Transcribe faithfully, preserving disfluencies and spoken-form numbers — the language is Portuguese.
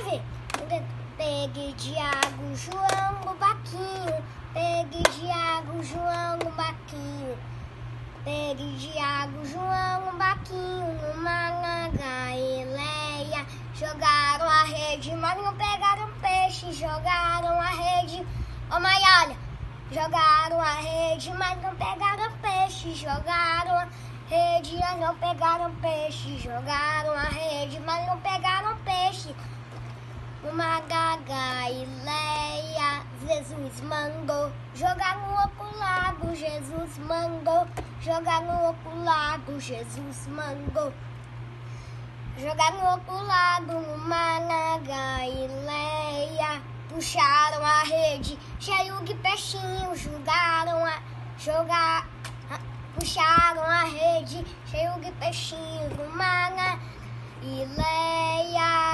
ver. Pegue Tiago, João, o Baquinho. Pegue Tiago, João, o Baquinho. Pegue Tiago, João, o Baquinho. Numa gaileia. Jogaram a rede, mas não pegaram peixe. Jogaram a rede, ô Maialha. Jogaram a rede, mas não pegaram peixe. Jogaram a rede, mas não pegaram peixe. Jogaram a rede, mas não pegaram peixe. Uma gaileia, Jesus mandou jogar no outro lago. Jesus mandou jogar no outro lago. Jesus mandou jogar no outro lado. Uma gaileia, puxaram a rede cheio de peixinhos. Jogaram a jogar, puxaram a rede cheio de peixinhos. Uma gaileia.